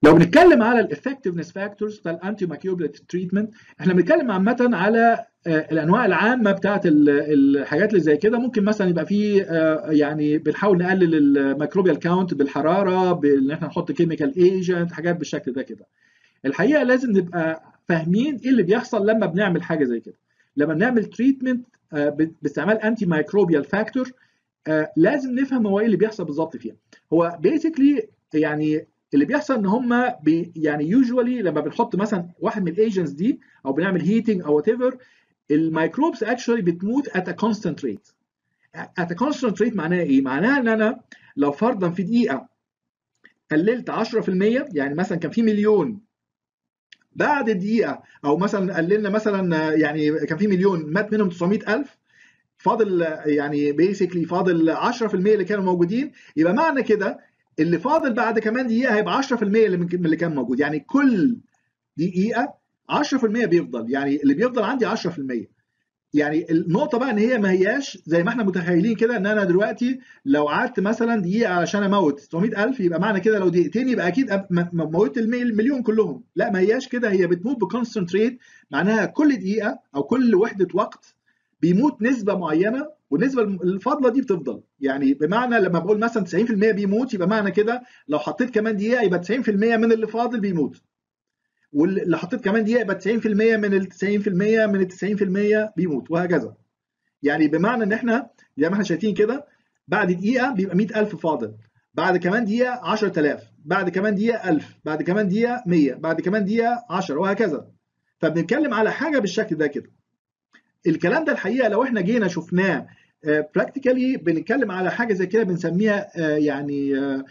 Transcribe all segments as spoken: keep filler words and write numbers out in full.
لو بنتكلم على الافكتفنس فاكتورز بتاع الانتي مايكروبيال تريتمنت، احنا بنتكلم عامه على الانواع العامه بتاعت الحاجات اللي زي كده. ممكن مثلا يبقى في يعني بنحاول نقلل الميكروبيال كاونت بالحراره، بان احنا نحط كيميكال ايجنت، حاجات بالشكل ده كده. الحقيقه لازم نبقى فاهمين ايه اللي بيحصل لما بنعمل حاجه زي كده. لما بنعمل تريتمنت باستعمال انتي مايكروبيال فاكتور، لازم نفهم هو ايه اللي بيحصل بالظبط فيها. هو بيسكلي يعني اللي بيحصل ان هم بي يعني يوجوالي لما بنحط مثلا واحد من الايجنتس دي او بنعمل هيتنج او وات ايفر، الميكروبس اكشولي بتموت ات ا كونستانت ريت. ات ا كونستانت ريت معناها ايه؟ معناها ان انا لو فرضا في دقيقه قللت عشرة في المية، يعني مثلا كان في مليون، بعد دقيقه او مثلا قللنا مثلا يعني كان في مليون مات منهم تسعمية ألف، فاضل يعني بيسكلي فاضل عشرة في المية اللي كانوا موجودين، يبقى معنى كده اللي فاضل بعد كمان دقيقه هيبقى عشرة في المية اللي من اللي كان موجود. يعني كل دقيقه عشرة في المية بيفضل، يعني اللي بيفضل عندي عشرة في المية. يعني النقطه بقى ان هي ما هياش زي ما احنا متخيلين كده، ان انا دلوقتي لو قعدت مثلا دقيقه علشان اموت تسعمية ألف يبقى معنى كده لو دقيقتين يبقى اكيد موت المليون كلهم. لا، ما هياش كده، هي بتموت بكونسنتريت. معناها كل دقيقه او كل وحده وقت بيموت نسبه معينه، والنسبه الفاضله دي بتفضل. يعني بمعنى لما بقول مثلا تسعين في المية بيموت، يبقى معنى كده لو حطيت كمان دقيقه يبقى تسعين في المية من اللي فاضل بيموت، واللي حطيت كمان دقيقه يبقى تسعين في المية من ال تسعين في المية من ال تسعين في المية بيموت، وهكذا. يعني بمعنى ان احنا زي ما احنا شايفين كده، بعد دقيقه بيبقى مية ألف فاضل، بعد كمان دقيقه عشرة آلاف، بعد كمان دقيقه ألف، بعد كمان دقيقه مية، بعد كمان دقيقه عشرة، وهكذا. فبنتكلم على حاجه بالشكل ده كده. الكلام ده الحقيقه لو احنا جينا شفناه براكتيكالي بنتكلم على حاجه زي كده بنسميها يعني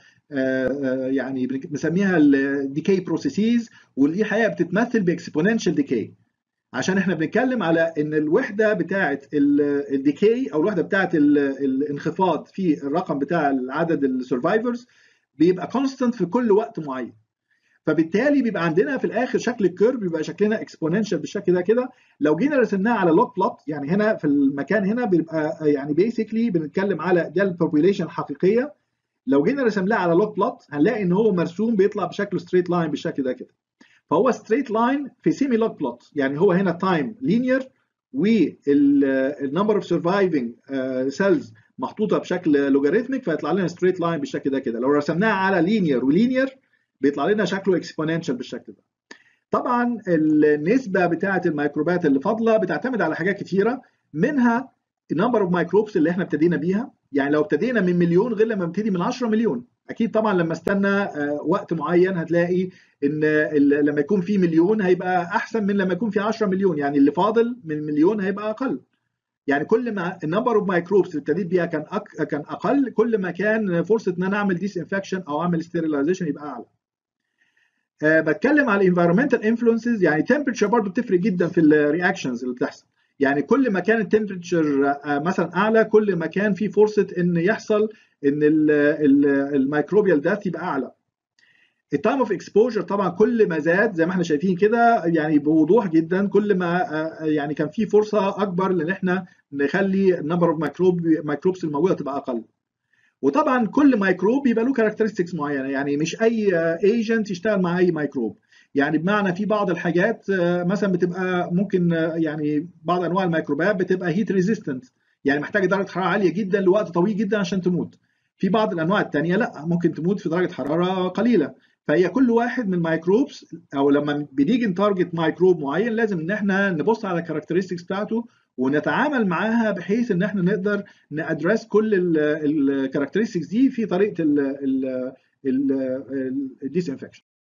يعني بنسميها الديكاي بروسيسز، ودي حقيقه بتتمثل باكسبوننشال ديكاي، عشان احنا بنتكلم على ان الوحده بتاعه الديكاي او الوحده بتاعه الانخفاض في الرقم بتاع عدد السرفايفرز بيبقى كونستانت في كل وقت معين. فبالتالي بيبقى عندنا في الاخر شكل الكيرف بيبقى شكلنا اكسبوننشال بالشكل ده كده. لو جينا رسمناه على لوت بلوت، يعني هنا في المكان هنا بيبقى يعني بيسكلي بنتكلم على ده البوبوليشن الحقيقيه. لو جينا رسمناه على لوت بلوت هنلاقي ان هو مرسوم بيطلع بشكل ستريت لاين بالشكل ده كده. فهو ستريت لاين في سيمي لوت بلوت، يعني هو هنا تايم لينير والنمبر اوف سرفايفنج سيلز محطوطه بشكل لوغاريتميك، فيطلع لنا ستريت لاين بالشكل ده كده. لو رسمناها على لينير ولينير بيطلع لنا شكله اكسبوننشال بالشكل ده. طبعا النسبه بتاعه الميكروبات اللي فاضله بتعتمد على حاجات كثيره، منها النمبر اوف مايكروبس اللي احنا ابتدينا بيها. يعني لو ابتدينا من مليون غير لما نبتدي من عشرة مليون. اكيد طبعا لما استنى وقت معين هتلاقي ان لما يكون في مليون هيبقى احسن من لما يكون في عشرة مليون، يعني اللي فاضل من مليون هيبقى اقل. يعني كل ما النمبر اوف مايكروبس اللي ابتديت بيها كان أك... كان اقل، كل ما كان فرصه ان انا اعمل ديس انفكشن او اعمل ستيرلايزيشن يبقى اعلى. أه بتكلم على الانفيرمنتال انفلونسز، يعني تمبرتشر برضو بتفرق جدا في الرياكشنز اللي بتحصل. يعني كل ما كان التمبرتشر أه مثلا اعلى، كل ما كان في فرصه ان يحصل ان الميكروبيال داث يبقى اعلى. التايم اوف اكسبوجر طبعا كل ما زاد زي ما احنا شايفين كده يعني بوضوح جدا، كل ما أه يعني كان في فرصه اكبر ان احنا نخلي النمبر اوف ميكروب ميكروبس الموجوده تبقى اقل. وطبعا كل ميكروب يبقى له كاركترستكس معينه، يعني مش اي ايجنت يشتغل مع اي ميكروب. يعني بمعنى في بعض الحاجات مثلا بتبقى ممكن يعني بعض انواع الميكروبات بتبقى هيت ريزيستنت، يعني محتاجه درجه حراره عاليه جدا لوقت طويل جدا عشان تموت. في بعض الانواع الثانيه لا، ممكن تموت في درجه حراره قليله. فهي كل واحد من الميكروبس او لما بنيجي نتارجت ميكروب معين لازم ان احنا نبص على الكاركترستكس بتاعته ونتعامل معاها بحيث ان احنا نقدر نادرس كل الكاركترستكس دي في طريقه الديس انفكشن.